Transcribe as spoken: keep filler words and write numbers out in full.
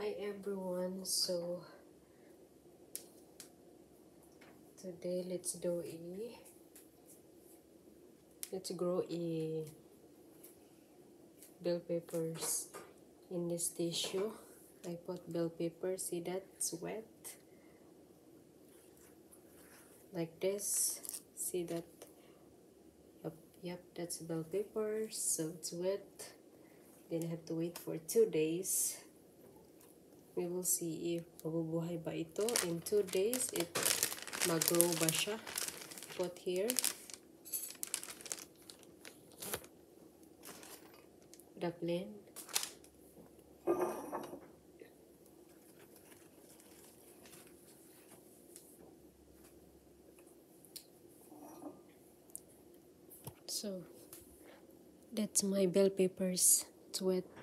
Hi everyone, so today let's do a let's grow a bell peppers. In this tissue I put bell pepper. See that? It's wet like this. See that? Yep, yep, that's bell peppers. So it's wet. Then I have to wait for two days. We will see if mabubuhay ba ito in two days. It mag-grow ba siya? Put here the blend. So that's my bell peppers. It's wet.